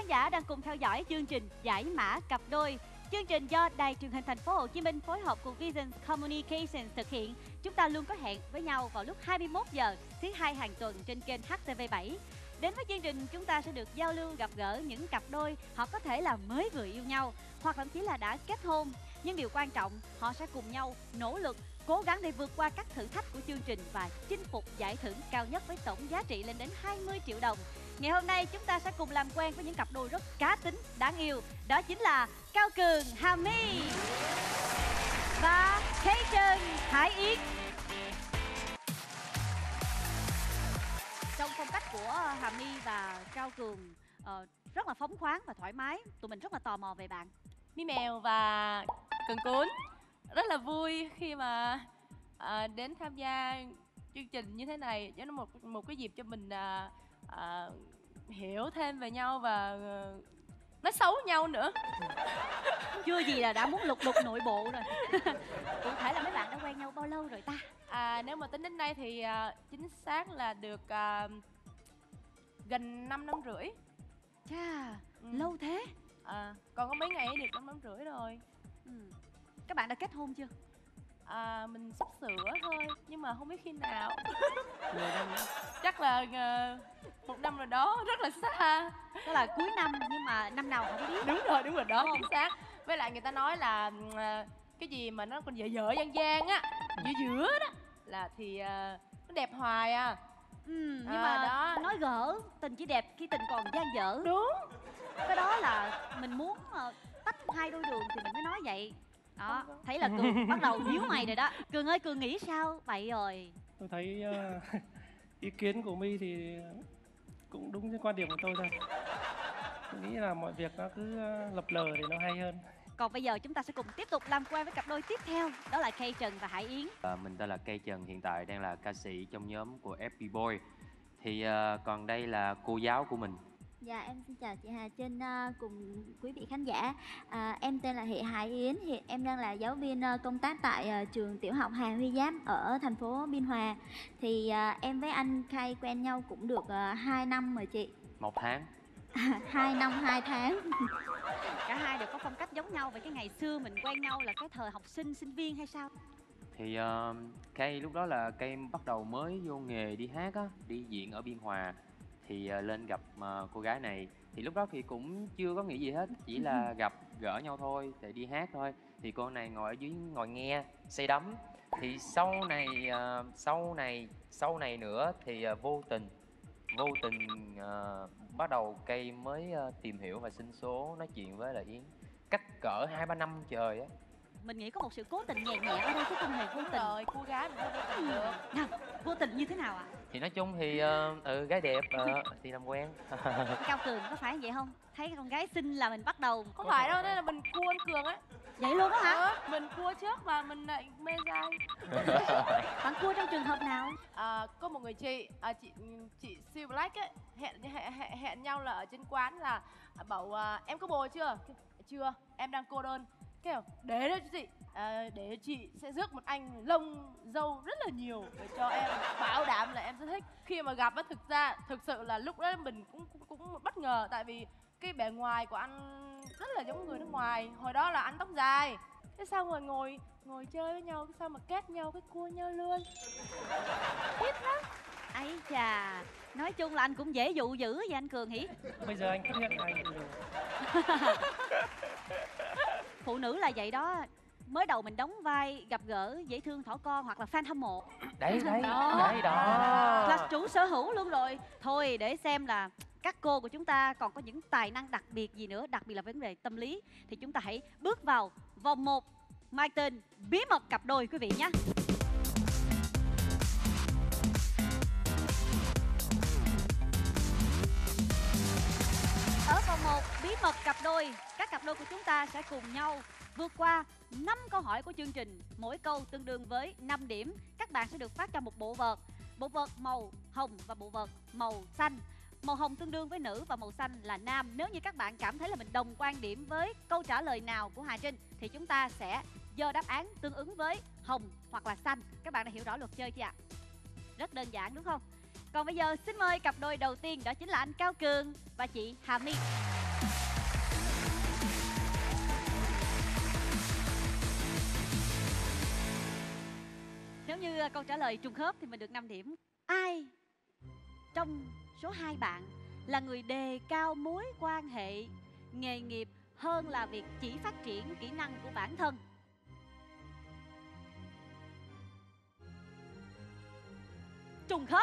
giả đang cùng theo dõi chương trình Giải mã cặp đôi. Chương trình do Đài Truyền hình Thành phố Hồ Chí Minh phối hợp cùng Vision Communications thực hiện. Chúng ta luôn có hẹn với nhau vào lúc 21 giờ thứ hai hàng tuần trên kênh HTV7. Đến với chương trình, chúng ta sẽ được giao lưu gặp gỡ những cặp đôi, họ có thể là mới vừa yêu nhau hoặc thậm chí là đã kết hôn. Nhưng điều quan trọng, họ sẽ cùng nhau nỗ lực, cố gắng để vượt qua các thử thách của chương trình và chinh phục giải thưởng cao nhất với tổng giá trị lên đến 20 triệu đồng. Ngày hôm nay chúng ta sẽ cùng làm quen với những cặp đôi rất cá tính, đáng yêu. Đó chính là Cao Cường, Hà My và Cajun, Hải Yến. Trong phong cách của Hà My và Cao Cường rất là phóng khoáng và thoải mái. Tụi mình rất là tò mò về bạn. My Mèo và Cần Cún rất là vui khi mà đến tham gia chương trình như thế này, cho nó một cái dịp cho mình hiểu thêm về nhau và nói xấu nhau nữa. Chưa gì là đã muốn lục nội bộ rồi. Cụ thể là mấy bạn đã quen nhau bao lâu rồi ta? Nếu mà tính đến nay thì chính xác là được gần 5 năm rưỡi. Chà, lâu thế. Còn có mấy ngày được 5 năm rưỡi rồi. Các bạn đã kết hôn chưa? Mình sắp sửa thôi, nhưng mà không biết khi nào. Chắc là 1 năm rồi đó, rất là xa. Đó là cuối năm, nhưng mà năm nào không biết. Đúng rồi đó, chính xác. Với lại người ta nói là cái gì mà nó còn dở dở dang dang á, giữa đó là thì nó đẹp hoài à. Nhưng mà đó, nói gỡ tình chỉ đẹp khi tình còn dang dở. đúng. Cái đó là mình muốn tách hai đôi đường thì mình mới nói vậy. Đó, thấy là Cường bắt đầu nhíu mày rồi đó. Cường ơi, Cường nghĩ sao vậy rồi? Tôi thấy ý kiến của My thì cũng đúng với quan điểm của tôi thôi. Tôi nghĩ là mọi việc nó cứ lập lờ thì nó hay hơn. Còn bây giờ chúng ta sẽ cùng tiếp tục làm quen với cặp đôi tiếp theo. Đó là Cây Trần và Hải Yến. Mình tên là Cây Trần, hiện tại đang là ca sĩ trong nhóm của FB Boy. Thì còn đây là cô giáo của mình. Dạ, em xin chào chị Hà Trinh cùng quý vị khán giả. Em tên là Hải Yến, hiện em đang là giáo viên công tác tại trường tiểu học Hà Huy Giáp ở thành phố Biên Hòa. Thì em với anh Khai quen nhau cũng được 2 năm rồi chị. 1 tháng. 2 năm 2 tháng. Cả hai đều có phong cách giống nhau. Vậy cái ngày xưa mình quen nhau là cái thời học sinh, sinh viên hay sao? Thì Cây lúc đó là Cây bắt đầu mới vô nghề đi hát á, đi diễn ở Biên Hòa. Thì lên gặp cô gái này. Thì lúc đó thì cũng chưa có nghĩ gì hết, chỉ là gặp gỡ nhau thôi, để đi hát thôi. Thì cô này ngồi ở dưới ngồi nghe, say đắm. Thì sau này nữa thì vô tình bắt đầu Cây mới tìm hiểu và xin số nói chuyện với lại Yến. Cách cỡ 2-3 năm trời á. Mình nghĩ có một sự cố tình nhẹ nhẹ ở đây chứ không hề vô tình. Rồi, cô gái mình không vô tình được. Nào, vô tình như thế nào ạ? Thì nói chung thì gái đẹp thì làm quen. Cao Cường có phải vậy không? Thấy con gái xinh là mình bắt đầu. Không phải đâu, đây là mình cua anh Cường ấy. Vậy luôn á hả? Mình cua trước và mình lại mê dai. Bạn cua trong trường hợp nào? Có một người chị Siêu Black ấy, hẹn nhau là ở trên quán là bảo em có bồ chưa? Chưa, em đang cô đơn. Kêu để đó chị, để chị sẽ rước một anh lông dâu rất là nhiều để cho em, bảo đảm là em sẽ thích. Khi mà gặp á, thực sự là lúc đó mình cũng bất ngờ, tại vì cái bề ngoài của anh rất là giống người nước ngoài. Hồi đó là anh tóc dài, thế xong rồi ngồi chơi với nhau, sao mà kết nhau, cái cua nhau luôn. Biết lắm. Ấy chà, nói chung là anh cũng dễ dụ dữ vậy anh Cường hỉ? Bây giờ anh phát hiện anh rồi. Phụ nữ là vậy đó. Mới đầu mình đóng vai gặp gỡ dễ thương thỏ con hoặc là fan hâm mộ. Đấy đó. Là chủ sở hữu luôn rồi. Thôi để xem là các cô của chúng ta còn có những tài năng đặc biệt gì nữa, đặc biệt là vấn đề tâm lý. Thì chúng ta hãy bước vào vòng 1 mang tên Bí mật cặp đôi quý vị nhé. Ở vòng 1 bí mật cặp đôi, các cặp đôi của chúng ta sẽ cùng nhau vượt qua 5 câu hỏi của chương trình. Mỗi câu tương đương với 5 điểm. Các bạn sẽ được phát cho một bộ vợt. Bộ vợt màu hồng và bộ vợt màu xanh. Màu hồng tương đương với nữ và màu xanh là nam. Nếu như các bạn cảm thấy là mình đồng quan điểm với câu trả lời nào của Hà Trinh thì chúng ta sẽ giơ đáp án tương ứng với hồng hoặc là xanh. Các bạn đã hiểu rõ luật chơi chưa ạ? Rất đơn giản đúng không? Còn bây giờ xin mời cặp đôi đầu tiên, đó chính là anh Cao Cường và chị Hà My. câu trả lời trùng khớp thì mình được 5 điểm. Ai trong số 2 bạn là người đề cao mối quan hệ nghề nghiệp hơn là việc chỉ phát triển kỹ năng của bản thân? Trùng khớp.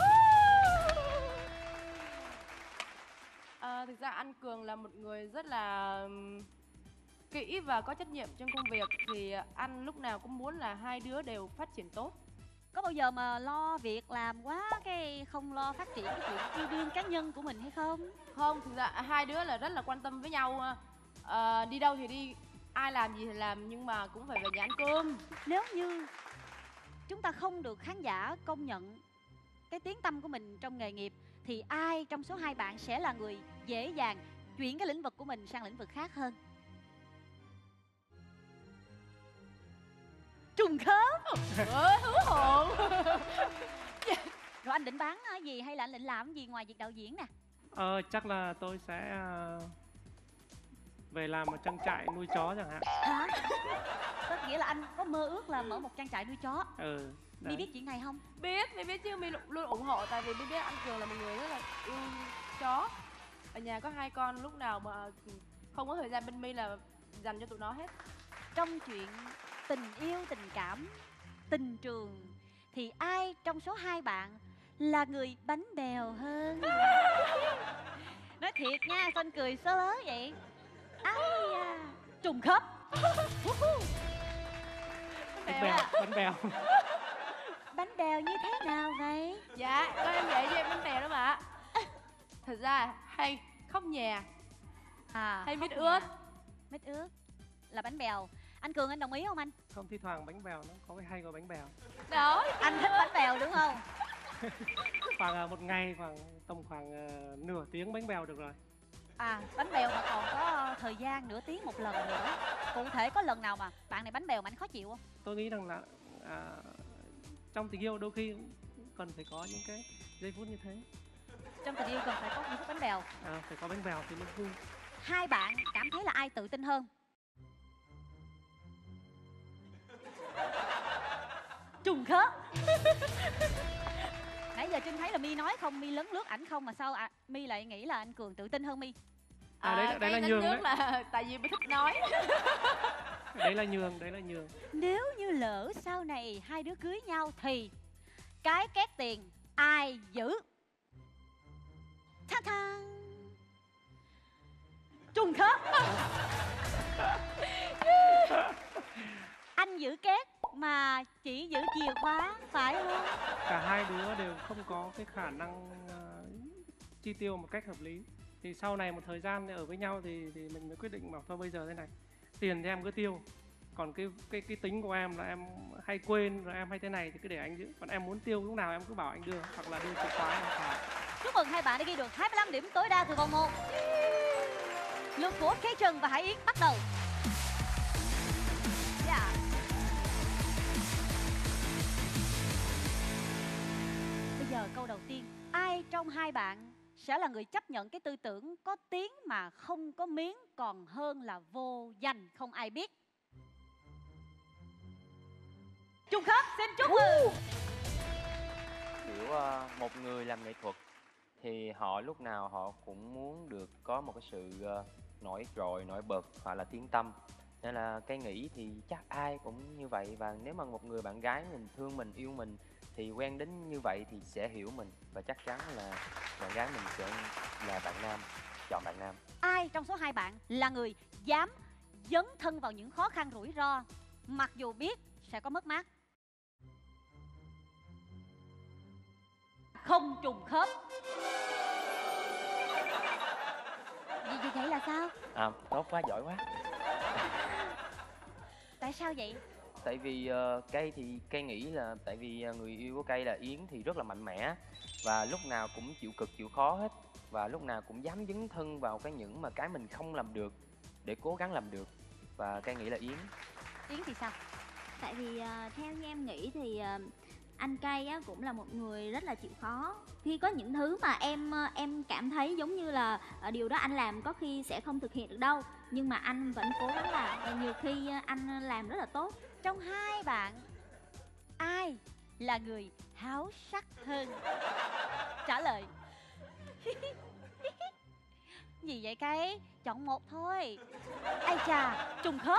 Thực ra anh Cường là một người rất là kỹ và có trách nhiệm trong công việc. Thì anh lúc nào cũng muốn là hai đứa đều phát triển tốt. Có bao giờ mà lo việc làm quá cái không lo phát triển cái chuyện yêu đương cá nhân của mình hay không? Không, thực ra hai đứa là rất là quan tâm với nhau. Đi đâu thì đi, ai làm gì thì làm, nhưng mà cũng phải về nhà ăn cơm. Nếu như chúng ta không được khán giả công nhận cái tiếng tăm của mình trong nghề nghiệp thì ai trong số 2 bạn sẽ là người dễ dàng chuyển cái lĩnh vực của mình sang lĩnh vực khác hơn? Trùng khớp. Hứa hồn. Rồi anh định bán gì hay là anh định làm gì ngoài việc đạo diễn nè? Chắc là tôi sẽ về làm một trang trại nuôi chó chẳng hạn. Hả? Tức nghĩa là anh có mơ ước là mở một trang trại nuôi chó. Mi biết chuyện này không? Biết chứ, Mi luôn ủng hộ. Tại vì Mi biết anh Cường là một người rất là yêu chó. Ở nhà có 2 con, lúc nào mà không có thời gian bên Mi là dành cho tụi nó hết. Trong chuyện tình yêu, tình cảm, tình trường thì ai trong số 2 bạn là người bánh bèo hơn? Nói thiệt nha, sao anh cười sớ lớ vậy? Ai à, trùng khớp. Bánh bèo. Bánh bèo như thế nào vậy? Dạ, con em vậy chứ em bánh bèo đó mà. Thật ra hay khóc nhà, hay mít ướt. Mít ướt là bánh bèo. Anh Cường anh đồng ý không anh? Không, thi thoảng bánh bèo nó có cái hay của bánh bèo. Đó, anh thích bánh bèo đúng không? Khoảng một ngày tầm khoảng nửa tiếng bánh bèo được rồi. Bánh bèo mà còn có thời gian nửa tiếng một lần nữa. Cụ thể có lần nào mà bạn này bánh bèo mà anh khó chịu không? Tôi nghĩ rằng là trong tình yêu đôi khi cần phải có những cái giây phút như thế. Trong tình yêu cần phải có những phút bánh bèo. Phải có bánh bèo thì mới vui. 2 bạn cảm thấy là ai tự tin hơn? Trùng khớp. Nãy giờ Trinh thấy là Mi nói không, Mi lấn lướt ảnh không, mà sao Mi lại nghĩ là anh Cường tự tin hơn Mi? Đấy là nhường đấy. Là tại vì mình thích nói. Đấy là nhường. Nếu như lỡ sau này hai đứa cưới nhau thì cái két tiền ai giữ? Than than. Trùng khớp. Anh giữ két mà chỉ giữ chìa khóa, phải không? Cả hai đứa đều không có cái khả năng chi tiêu một cách hợp lý. Thì sau này một thời gian ở với nhau thì mình mới quyết định bảo thôi bây giờ thế này, tiền thì em cứ tiêu, còn cái tính của em là em hay quên rồi em hay thế này thì cứ để anh giữ, còn em muốn tiêu lúc nào em cứ bảo anh đưa, hoặc là đưa chìa khóa em xài. Chúc mừng 2 bạn đã ghi được 25 điểm tối đa từ vòng 1. Lượt của Khê Trần và Hải Yến bắt đầu. Bây giờ câu đầu tiên, ai trong 2 bạn sẽ là người chấp nhận cái tư tưởng có tiếng mà không có miếng còn hơn là vô danh không ai biết? Trùng khớp, xin chúc mừng. Kiểu một người làm nghệ thuật thì họ lúc nào họ cũng muốn được có một cái sự nổi trội, nổi bật hoặc là tiếng tăm. Nên là cái nghĩ thì chắc ai cũng như vậy. Và nếu mà một người bạn gái mình thương mình, yêu mình thì quen đến như vậy thì sẽ hiểu mình. Và chắc chắn là bạn gái mình sẽ là bạn nam, chọn bạn nam. Ai trong số 2 bạn là người dám dấn thân vào những khó khăn rủi ro mặc dù biết sẽ có mất mát? Không trùng khớp. Gì vậy là sao? Tốt quá, giỏi quá. Tại sao vậy? Tại vì Cây nghĩ là tại vì người yêu của Cây là Yến thì rất là mạnh mẽ và lúc nào cũng chịu cực chịu khó hết, và lúc nào cũng dám dấn thân vào những mà cái mình không làm được để cố gắng làm được, và Cây nghĩ là Yến. Yến thì sao? Tại vì theo như em nghĩ thì anh Cây á, cũng là một người rất là chịu khó. Khi có những thứ mà em cảm thấy giống như là điều đó anh làm có khi sẽ không thực hiện được đâu, nhưng mà anh vẫn cố gắng làm, và nhiều khi anh làm rất là tốt. Trong 2 bạn ai là người háo sắc hơn? Trả lời. Gì vậy Cây? Chọn một thôi. Ai chà, trùng khớp.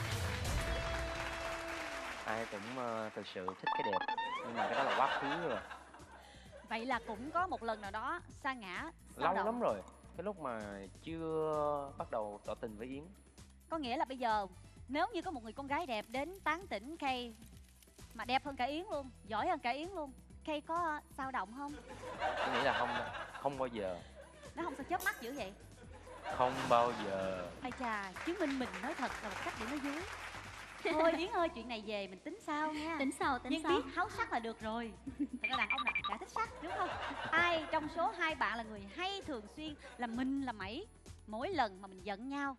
Ai cũng thực sự thích cái đẹp, nhưng mà cái đó là quá khứ rồi. Vậy là cũng có một lần nào đó sa ngã sao Lâu động. lắm rồi, cái lúc mà chưa bắt đầu tỏ tình với Yến. Có nghĩa là bây giờ nếu như có một người con gái đẹp đến tán tỉnh Cây, mà đẹp hơn cả Yến luôn, giỏi hơn cả Yến luôn, Cây có sao động không? Tôi nghĩ là không đâu, không bao giờ. Nó không sao chớp mắt dữ vậy. Không bao giờ. Ai chà, chứng minh mình nói thật là một cách để nó dối. Thôi Yến ơi, chuyện này về mình tính sau nha. Tính sau, tính Nhưng sau. biết háo sắc là được rồi. Thật ra đàn ông là đã thích sắc, đúng không? Ai trong số hai bạn là người hay thường xuyên làm mình làm mẩy mỗi lần mà mình giận nhau?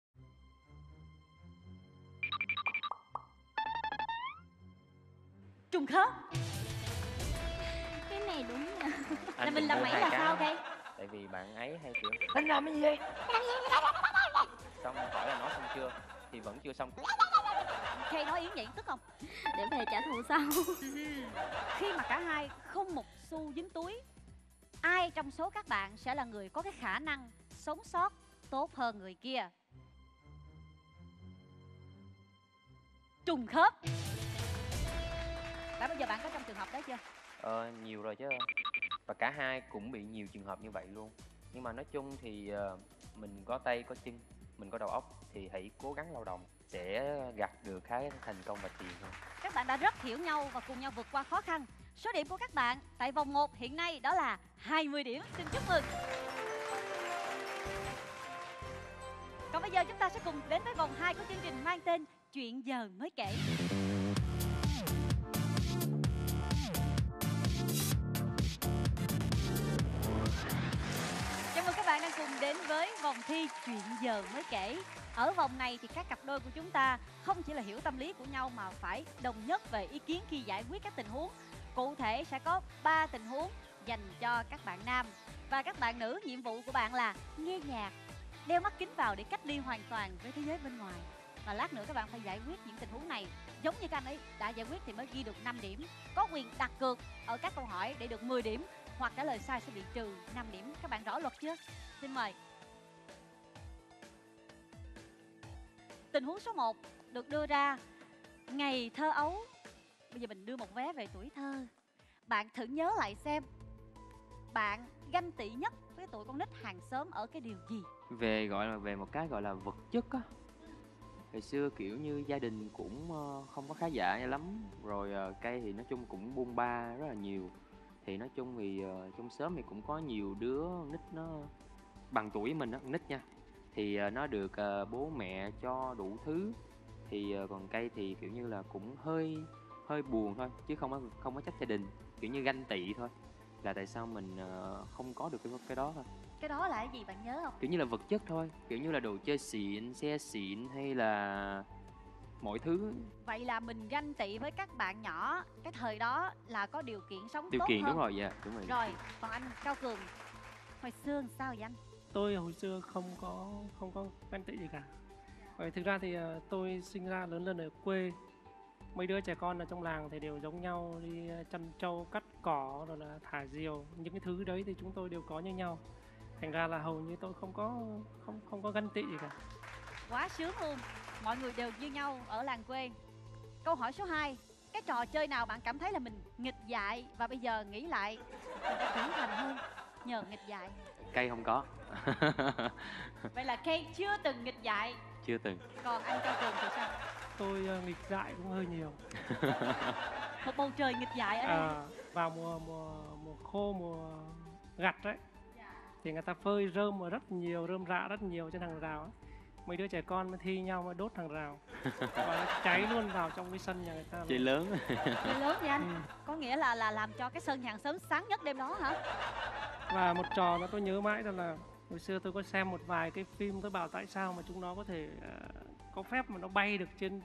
Trùng khớp. Cái này đúng nha. Là mình cũng làm mua mẩy hai là cái. sao Cây? Tại vì bạn ấy hay kiểu anh làm cái gì vậy? Xong hỏi là nói xong chưa thì vẫn chưa xong. Cây nói Yến vậy tức không? Để về trả thù sau. Khi mà cả hai không một xu dính túi, ai trong số các bạn sẽ là người có cái khả năng sống sót tốt hơn người kia? Trùng khớp. Đã bao giờ bạn có trong trường hợp đó chưa? Nhiều rồi chứ. Và cả hai cũng bị nhiều trường hợp như vậy luôn. Nhưng mà nói chung thì mình có tay có chân, mình có đầu óc thì hãy cố gắng lao động sẽ gặt được cái thành công và tiền thôi. Các bạn đã rất hiểu nhau và cùng nhau vượt qua khó khăn. Số điểm của các bạn tại vòng 1 hiện nay đó là 20 điểm. Xin chúc mừng. Còn bây giờ chúng ta sẽ cùng đến với vòng 2 của chương trình mang tên Chuyện giờ mới kể. Chào mừng các bạn đang cùng đến với vòng thi Chuyện giờ mới kể. Ở vòng này thì các cặp đôi của chúng ta không chỉ là hiểu tâm lý của nhau mà phải đồng nhất về ý kiến khi giải quyết các tình huống. Cụ thể sẽ có 3 tình huống dành cho các bạn nam. Và các bạn nữ, nhiệm vụ của bạn là nghe nhạc, đeo mắt kính vào để cách ly hoàn toàn với thế giới bên ngoài. Và lát nữa các bạn phải giải quyết những tình huống này giống như các anh ấy đã giải quyết thì mới ghi được 5 điểm. Có quyền đặt cược ở các câu hỏi để được 10 điểm, hoặc trả lời sai sẽ bị trừ 5 điểm. Các bạn rõ luật chưa? Xin mời. Tình huống số 1 được đưa ra ngày thơ ấu. Bây giờ mình đưa một vé về tuổi thơ. Bạn thử nhớ lại xem bạn ganh tị nhất với tụi con nít hàng xóm ở cái điều gì? Về một cái gọi là vật chất á. Hồi xưa kiểu như gia đình cũng không có khá giả lắm. Rồi Cây thì nói chung cũng buôn ba rất là nhiều. Thì nói chung thì trong xóm thì cũng có nhiều đứa nít nó bằng tuổi mình á, nít nha. Thì nó được bố mẹ cho đủ thứ. Thì còn Cây thì kiểu như là cũng hơi buồn thôi, chứ không có trách gia đình, kiểu như ganh tị thôi, là tại sao mình không có được cái đó thôi. Cái đó là cái gì bạn nhớ không? Kiểu như là vật chất thôi, kiểu như là đồ chơi xịn, xe xịn hay là mọi thứ. Vậy là mình ganh tị với các bạn nhỏ cái thời đó là có điều kiện sống Điều tốt kiện hơn. đúng rồi, dạ đúng rồi. Rồi, còn anh Cao Cường, hồi xưa sao vậy anh? Tôi hồi xưa không có ganh tị gì cả. Bởi thực ra thì tôi sinh ra lớn lên ở quê. Mấy đứa trẻ con ở trong làng thì đều giống nhau, đi chăn trâu, cắt cỏ, rồi là thả diều. Những cái thứ đấy thì chúng tôi đều có như nhau. Thành ra là hầu như tôi không có ganh tị gì cả. Quá sướng luôn, mọi người đều như nhau ở làng quê. Câu hỏi số 2, cái trò chơi nào bạn cảm thấy là mình nghịch dại và bây giờ nghĩ lại mình đã trưởng thành hơn nhờ nghịch dại? Cây không có. Vậy là Kay chưa từng nghịch dại. Chưa từng. Còn anh Cao Cường thì sao? Tôi nghịch dại cũng hơi nhiều. Một bầu trời nghịch dại ở đây. Vào mùa khô, mùa gặt đấy, thì người ta phơi rơm mà rất nhiều, rơm rạ rất nhiều trên hàng rào ấy. Mấy đứa trẻ con mới thi nhau mà đốt hàng rào và nó cháy luôn vào trong cái sân nhà người ta. Chơi lớn. Chơi lớn vậy anh? Có nghĩa là làm cho cái sân nhà hàng xóm sáng nhất đêm đó hả? Và một trò mà tôi nhớ mãi là hồi xưa tôi có xem một vài cái phim, tôi bảo tại sao mà chúng nó có thể có phép mà nó bay được trên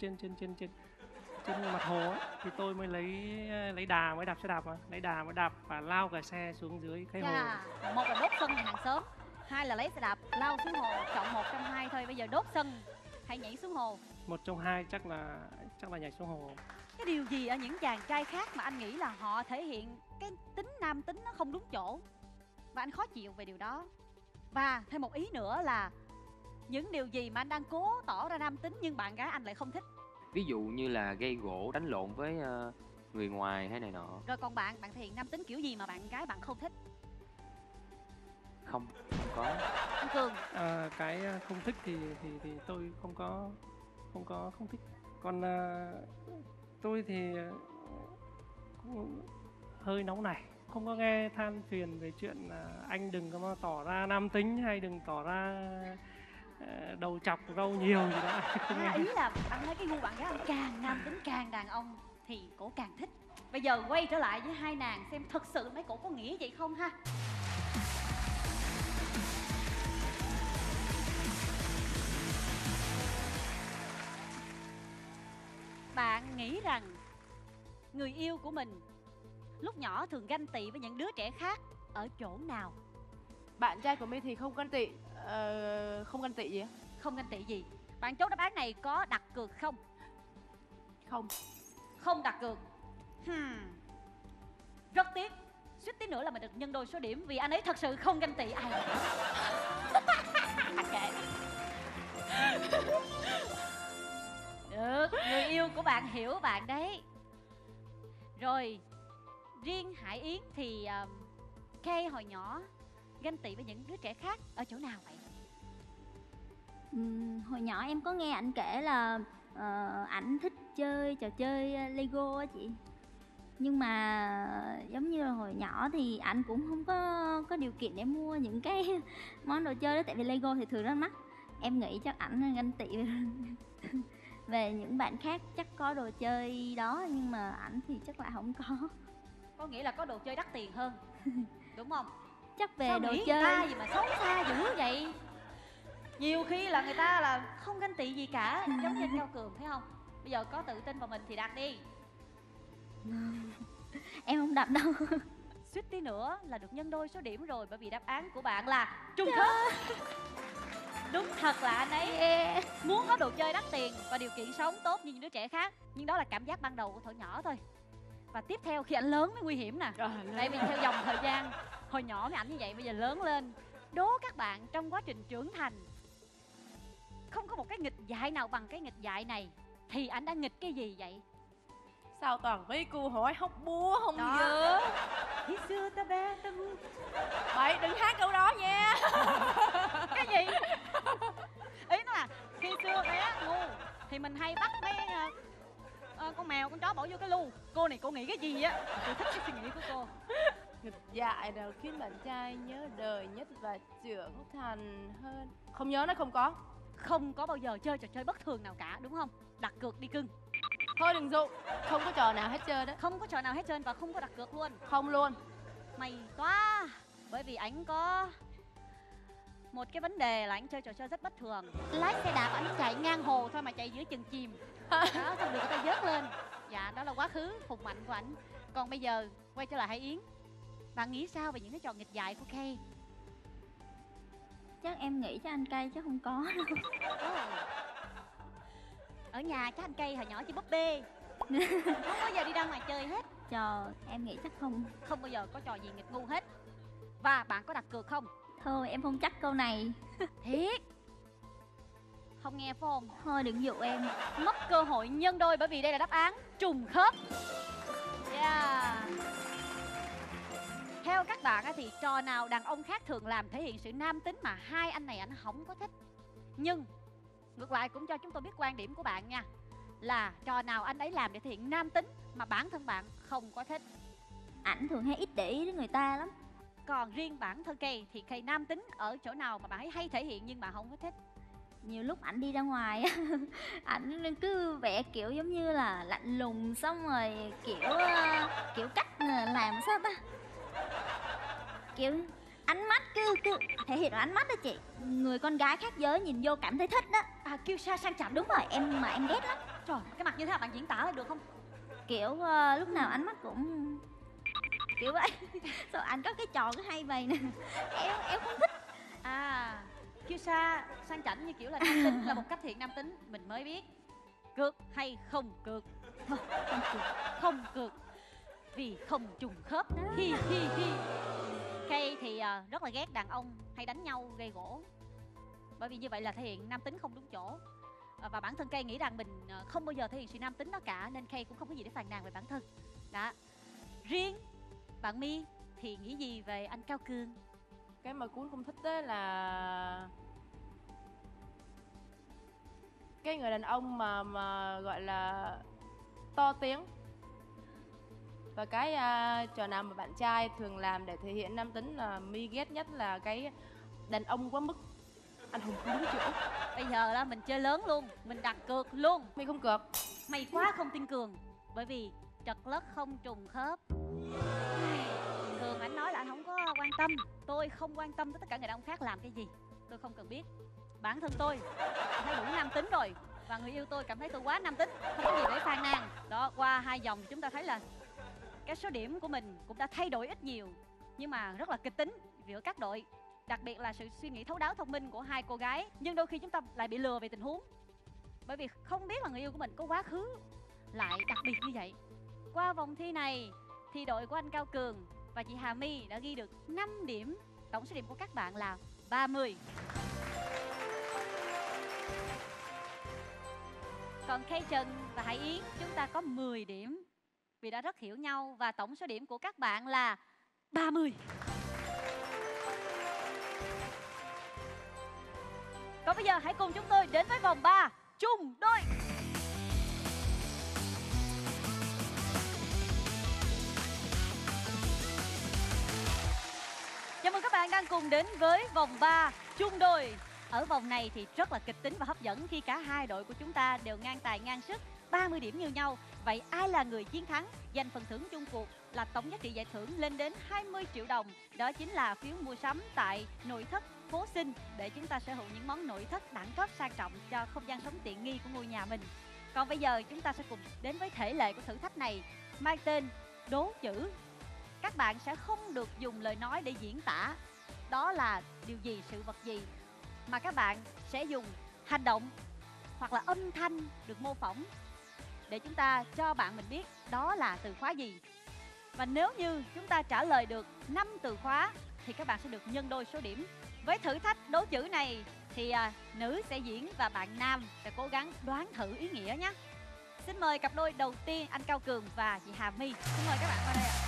mặt hồ ấy. Thì tôi mới lấy đà, mới đạp xe đạp, lấy đà mới đạp và lao cả xe xuống dưới cái hồ. Một là đốt sân nhà hàng xóm, hai là lấy xe đạp lao xuống hồ. Chọn một trong hai thôi. Bây giờ đốt sân hay nhảy xuống hồ? Một trong hai chắc là nhảy xuống hồ. cái điều gì ở những chàng trai khác mà anh nghĩ là họ thể hiện cái tính nam tính nó không đúng chỗ và anh khó chịu về điều đó? Và thêm một ý nữa là những điều gì mà anh đang cố tỏ ra nam tính nhưng bạn gái anh lại không thích? Ví dụ như là gây gổ, đánh lộn với người ngoài hay này nọ. Rồi còn bạn thể hiện nam tính kiểu gì mà bạn gái bạn không thích? Không có. Anh Cường. Cái không thích thì tôi không thích. Còn tôi thì cũng hơi nóng nảy, không có nghe than phiền về chuyện anh đừng có tỏ ra nam tính hay đừng tỏ ra đầu chọc râu nhiều gì đó. Không nghe. Ý là anh thấy cái gu bạn gái anh càng nam tính càng đàn ông thì cổ càng thích. Bây giờ quay trở lại với hai nàng xem thật sự mấy cổ có nghĩ vậy không ha. Bạn nghĩ rằng người yêu của mình lúc nhỏ thường ganh tị với những đứa trẻ khác ở chỗ nào? Bạn trai của My thì không ganh tị. Không ganh tị gì á? Không ganh tị gì. Bạn chốt đáp án này có đặt cược không? Không. Không đặt cược. Rất tiếc, suýt tí nữa là mình được nhân đôi số điểm vì anh ấy thật sự không ganh tị ai. Kệ. Được, người yêu của bạn hiểu bạn đấy. Rồi, riêng Hải Yến thì Kay hồi nhỏ ganh tị với những đứa trẻ khác ở chỗ nào vậy? Hồi nhỏ em có nghe ảnh kể là ảnh thích chơi trò chơi Lego á chị. Nhưng mà giống như là hồi nhỏ thì ảnh cũng không có điều kiện để mua những cái món đồ chơi đó, tại vì Lego thì thường rất mắc. Em nghĩ chắc ảnh ganh tị về những bạn khác chắc có đồ chơi đó, nhưng mà ảnh thì chắc là không có. Có nghĩa là có đồ chơi đắt tiền hơn, đúng không? Chắc về Sao đồ nghĩ chơi. người ta gì mà xấu xa dữ vậy? Nhiều khi là người ta là không ganh tị gì cả, giống như anh Cao Cường thấy không? Bây giờ có tự tin vào mình thì đặt đi. Em không đập đâu. Suýt tí nữa là được nhân đôi số điểm rồi, bởi vì đáp án của bạn là trùng khớp. Đúng thật là anh ấy muốn có đồ chơi đắt tiền và điều kiện sống tốt như những đứa trẻ khác. Nhưng đó là cảm giác ban đầu của thuở nhỏ thôi. Và tiếp theo khi anh lớn mới nguy hiểm nè. Tại vì theo dòng thời gian, hồi nhỏ cái ảnh như vậy, bây giờ lớn lên. Đố các bạn trong quá trình trưởng thành, không có một cái nghịch dại nào bằng cái nghịch dại này, thì anh đã nghịch cái gì vậy? Sao toàn mấy cô hỏi hóc búa không Đó. dơ. Khi xưa ta bé ta ngu. Bậy đừng hát câu đó nha. Cái gì? Ý nó là khi xưa bé ngu thì mình hay bắt mấy con mèo con chó bỏ vô cái lu. Cô này cô nghĩ cái gì á? Tôi thích cái suy nghĩ của cô. Nghịch dại nào khiến bạn trai nhớ đời nhất và trưởng thành hơn? Không nhớ, nó không có. Không có bao giờ chơi trò chơi bất thường nào cả, đúng không? Đặt cược đi cưng. Thôi đừng dụ. Không có trò nào hết trơn đó. Không có trò nào hết trơn và không có đặt cược luôn. Không luôn. May quá. Bởi vì ảnh có một cái vấn đề là anh chơi trò chơi rất bất thường. Lái xe đạp anh chạy ngang hồ thôi mà chạy giữa chừng chìm. Đó, xong được người ta vớt lên. Dạ, đó là quá khứ hùng mạnh của ảnh. Còn bây giờ quay trở lại Hải Yến, bạn nghĩ sao về những cái trò nghịch dại của Kay? Chắc em nghĩ cho anh Kay chứ không có đâu. Ở nhà chắc anh Kay hồi nhỏ chơi búp bê. Không bao giờ đi ra ngoài chơi hết. Trò em nghĩ chắc không. Không bao giờ có trò gì nghịch ngu hết. Và bạn có đặt cược không? Thôi em không chắc câu này. Thiệt? Không nghe phải không? Thôi đừng dụ em. Mất cơ hội nhân đôi bởi vì đây là đáp án trùng khớp. Yeah. Theo các bạn thì trò nào đàn ông khác thường làm thể hiện sự nam tính mà hai anh này anh không có thích? Nhưng ngược lại cũng cho chúng tôi biết quan điểm của bạn nha. Là trò nào anh ấy làm để thể hiện nam tính mà bản thân bạn không có thích? Ảnh thường hay ít để ý đến người ta lắm. Còn riêng bản thân Kay thì Kay nam tính ở chỗ nào mà bạn ấy hay thể hiện nhưng mà không có thích? Nhiều lúc ảnh đi ra ngoài á, ảnh cứ vẽ kiểu giống như là lạnh lùng, xong rồi kiểu cách làm sao ta, kiểu ánh mắt cứ thể hiện ánh mắt đó chị. Người con gái khác giới nhìn vô cảm thấy thích đó. À, kiêu sa sang chảnh. Đúng rồi, em ghét lắm. Trời, cái mặt như thế nào bạn diễn tả lại được không? Kiểu lúc nào ánh mắt cũng kiểu vậy. Sao ảnh có cái trò cứ hay vậy nè. Em không thích. À, kiêu sa sang chảnh như kiểu là nam tính, là một cách hiện nam tính. Mình mới biết. Cược hay không cược? Thôi, không cược. Không cược vì không trùng khớp. Hi hi hi. Kay thì rất là ghét đàn ông hay đánh nhau gây gổ, bởi vì như vậy là thể hiện nam tính không đúng chỗ. Và bản thân Kay nghĩ rằng mình không bao giờ thể hiện sự nam tính đó cả, nên Kay cũng không có gì để phàn nàn về bản thân. Đó. Riêng bạn My thì nghĩ gì về anh Cao Cường? Cái mà Cuốn không thích đấy là cái người đàn ông mà gọi là to tiếng. Và cái trò nào mà bạn trai thường làm để thể hiện nam tính là My ghét nhất là cái đàn ông quá mức anh hùng không đúng chỗ. Bây giờ là mình chơi lớn luôn, mình đặt cược luôn. My không cược. Mày quá không tin Cường, bởi vì trật lất không trùng khớp. Cường anh nói là anh không có quan tâm. Tôi không quan tâm tới tất cả người đàn ông khác làm cái gì, tôi không cần biết. Bản thân tôi thấy đủ nam tính rồi, và người yêu tôi cảm thấy tôi quá nam tính, không có gì để phàn nàn. Đó, qua 2 vòng chúng ta thấy là cái số điểm của mình cũng đã thay đổi ít nhiều, nhưng mà rất là kịch tính giữa các đội. Đặc biệt là sự suy nghĩ thấu đáo thông minh của 2 cô gái. Nhưng đôi khi chúng ta lại bị lừa về tình huống, bởi vì không biết là người yêu của mình có quá khứ lại đặc biệt như vậy. Qua vòng thi này thì đội của anh Cao Cường và chị Hà My đã ghi được 5 điểm. Tổng số điểm của các bạn là 30. Còn Kay Trần và Hải Yến chúng ta có 10 điểm vì đã rất hiểu nhau, và tổng số điểm của các bạn là 30. Còn bây giờ hãy cùng chúng tôi đến với vòng 3 chung đôi. Chào mừng các bạn đang cùng đến với vòng 3 chung đôi. Ở vòng này thì rất là kịch tính và hấp dẫn khi cả hai đội của chúng ta đều ngang tài ngang sức, 30 điểm như nhau. Vậy ai là người chiến thắng, giành phần thưởng chung cuộc là tổng giá trị giải thưởng lên đến 20 triệu đồng. Đó chính là phiếu mua sắm tại nội thất Phố Sinh để chúng ta sở hữu những món nội thất đẳng cấp sang trọng cho không gian sống tiện nghi của ngôi nhà mình. Còn bây giờ chúng ta sẽ cùng đến với thể lệ của thử thách này, mang tên đố chữ. Các bạn sẽ không được dùng lời nói để diễn tả đó là điều gì, sự vật gì, mà các bạn sẽ dùng hành động hoặc là âm thanh được mô phỏng để chúng ta cho bạn mình biết đó là từ khóa gì. Và nếu như chúng ta trả lời được 5 từ khóa thì các bạn sẽ được nhân đôi số điểm. Với thử thách đố chữ này thì nữ sẽ diễn và bạn nam sẽ cố gắng đoán thử ý nghĩa nhé. Xin mời cặp đôi đầu tiên, anh Cao Cường và chị Hà My. Xin mời các bạn qua đây ạ.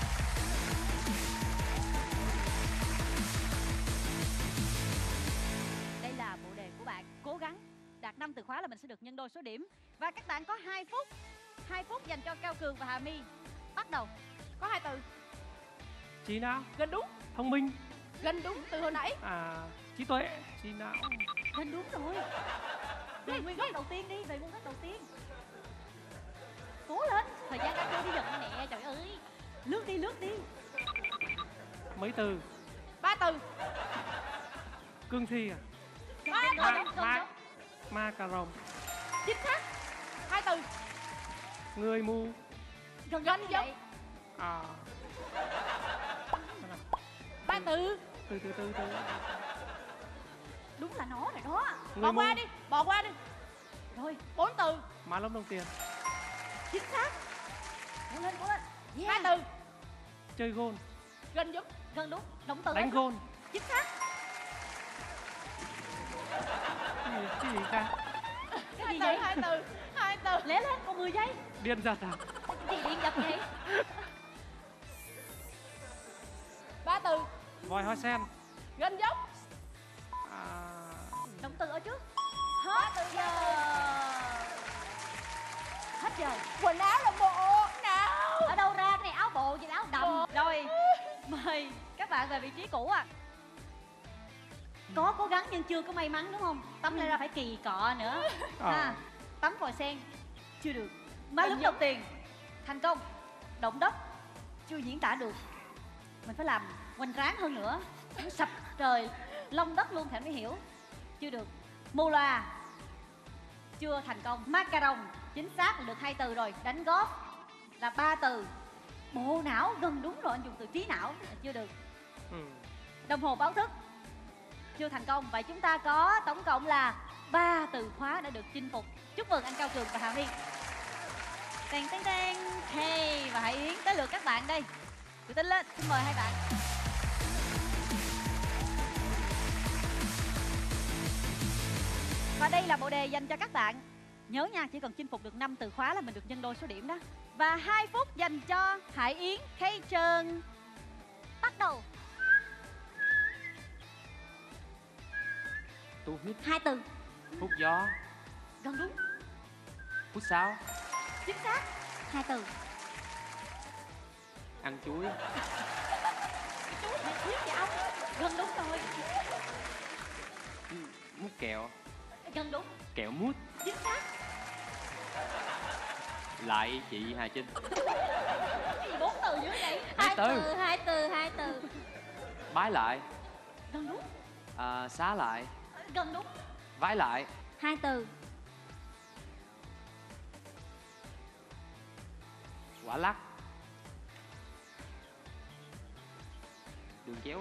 Đây là bộ đề của bạn. Cố gắng đạt 5 từ khóa là mình sẽ được nhân đôi số điểm. Và các bạn có 2 phút. 2 phút dành cho Cao Cường và Hà My. Bắt đầu. Có 2 từ. Trí não. Gần đúng. Thông minh. Gần đúng từ hồi nãy. Trí tuệ. Trí não. Gần đúng rồi. Về nguyên góc đầu tiên đi, về nguyên góc đầu tiên. Cố lên, thời gian đang trôi đi dần nè, trời ơi. Lướt đi, lướt đi. Mấy từ? 3 từ. Cương thi à? Ma cà rồng. Chính xác. 2 từ. Người mù. Gần Gần như giống. vậy. 3 từ. Từ. Đúng là nó rồi đó. Bỏ qua đi, bỏ qua đi. Rồi, 4 từ. Má lông đồng tiền. chính xác. Cố lên, cố lên. 2 từ. Chơi gôn. Gần giống. Gần đúng, động từ. Đánh gôn. Chính xác. Cái gì ta? Cái gì vậy? 2 từ. 2 từ. Lé lên, còn 10 giây. Điên giật à? Cái gì điện giật vậy? 3 từ. Vòi hoa sen. Gần giống. Động từ ở trước. Hết giờ. Hết giờ. Quần áo là bộ nào? Ở đâu ra cái này, áo bộ gì, áo đầm. Rồi, mời các bạn về vị trí cũ ạ. Có cố gắng nhưng chưa có may mắn đúng không? Tấm lại ra phải kỳ cọ nữa. Tấm vòi sen chưa được. Má lúm đầu tiền thành công. Động đất chưa diễn tả được. Mình phải làm hoành tráng hơn nữa. Nó sập trời long đất luôn thì anh mới hiểu. Chưa được. Mù loà chưa thành công. Macaron chính xác là được 2 từ rồi. Đánh góp là 3 từ. Bộ não gần đúng rồi, anh dùng từ trí não là chưa được. Đồng hồ báo thức chưa thành công. Vậy chúng ta có tổng cộng là 3 từ khóa đã được chinh phục. Chúc mừng anh Cao Cường và Hà Huy. Teng teng teng. Hey, và Hải Yến, tới lượt các bạn đây. Tự tin lên, xin mời hai bạn. Và đây là bộ đề dành cho các bạn. Nhớ nha, chỉ cần chinh phục được 5 từ khóa là mình được nhân đôi số điểm đó. Và 2 phút dành cho Hải Yến, Kay Trần. Bắt đầu. Tu hít, 2 từ. hút gió, Gần đúng. hút sáo, Chính xác. 2 từ. ăn chuối, Chú mày biết gì ông? Gần đúng rồi. mút kẹo, Gần đúng. kẹo mút. Chính xác. Lại chị Hà Trinh. Cái gì 4 từ dữ vậy? Mấy 2 từ? từ, 2 từ, 2 từ. Bái lại, Gần đúng. xá lại, Gần đúng. vái lại, 2 từ. quả lắc, đường chéo,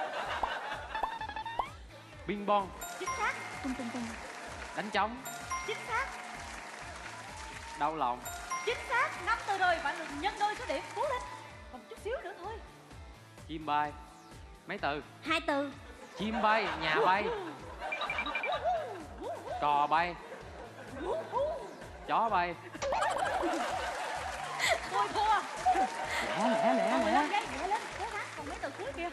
ping pong, Chính xác. Tung tung tung. đánh trống, Chính xác. đau lòng, Chính xác. 5 từ rồi, bạn được nhân đôi số điểm. Cố lên. Còn chút xíu nữa thôi. chim bay. Mấy từ? 2 từ. Chim bay, nhà bay, cò bay, chó bay. Tôi thua. Lẹ, Còn 15 giây, nhẹ lên. Cố gắng, còn mấy từ cuối kìa.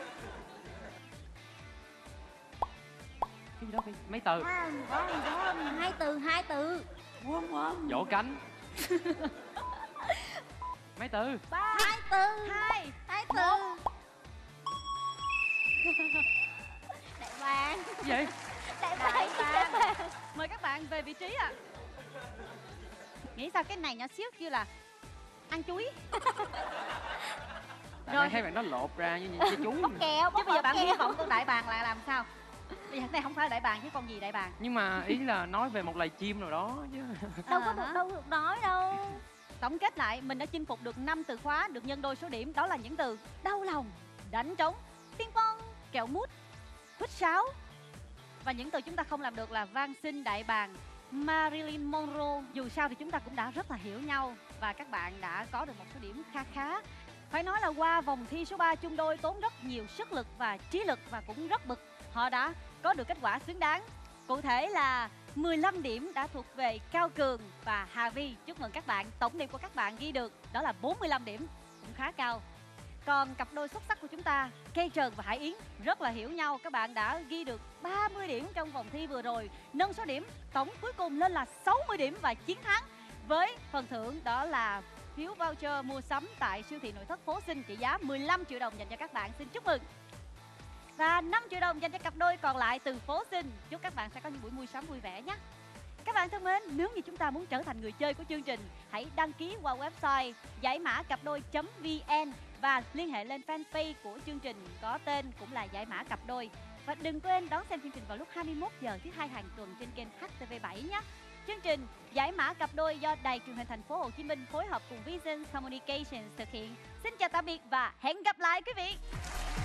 Cái gì đó Phi? Mấy từ? 2 từ, 2 từ. Vỗ cánh. Mấy từ? 3, 2 từ. 2, 2 từ. Đại bàng. Cái gì? Đại Đại bàng. bàng. Mời các bạn về vị trí ạ. Nghĩ sao cái này nhỏ xíu kêu là ăn chuối. Tại Rồi. mày thấy bạn nó lột ra như cái chú. Bóc kẹo, Chứ bây giờ bạn hy kẹo. vọng con đại bàng là làm sao? Bây giờ cái này không phải là đại bàng chứ con gì đại bàng. Nhưng mà ý là nói về một loài chim nào đó chứ. Đâu có được, đâu được nói đâu. Tổng kết lại, mình đã chinh phục được 5 từ khóa được nhân đôi số điểm. Đó là những từ đau lòng, đánh trống, ping pong, kẹo mút, hút sáo. Và những từ chúng ta không làm được là van xin, đại bàng, Marilyn Monroe. Dù sao thì chúng ta cũng đã rất là hiểu nhau. Và các bạn đã có được một số điểm kha khá. Phải nói là qua vòng thi số 3 chung đôi tốn rất nhiều sức lực và trí lực và cũng rất bực. Họ đã có được kết quả xứng đáng. Cụ thể là 15 điểm đã thuộc về Cao Cường và Hà Vi. Chúc mừng các bạn. Tổng điểm của các bạn ghi được đó là 45 điểm, cũng khá cao. Còn cặp đôi xuất sắc của chúng ta, Kay Trần và Hải Yến, rất là hiểu nhau. Các bạn đã ghi được 30 điểm trong vòng thi vừa rồi, nâng số điểm tổng cuối cùng lên là 60 điểm và chiến thắng. Với phần thưởng đó là phiếu voucher mua sắm tại siêu thị nội thất Phố Xinh trị giá 15 triệu đồng dành cho các bạn. Xin chúc mừng. Và 5 triệu đồng dành cho cặp đôi còn lại từ Phố Xinh. Chúc các bạn sẽ có những buổi mua sắm vui vẻ nhé. Các bạn thân mến, nếu như chúng ta muốn trở thành người chơi của chương trình, hãy đăng ký qua website giải mã cặp đôi.vn và liên hệ lên fanpage của chương trình có tên cũng là giải mã cặp đôi. Và đừng quên đón xem chương trình vào lúc 21 giờ thứ hai hàng tuần trên kênh HTV7 nhé. Chương trình giải mã cặp đôi do Đài Truyền hình Thành phố Hồ Chí Minh phối hợp cùng Vision Communications thực hiện. Xin chào tạm biệt và hẹn gặp lại quý vị.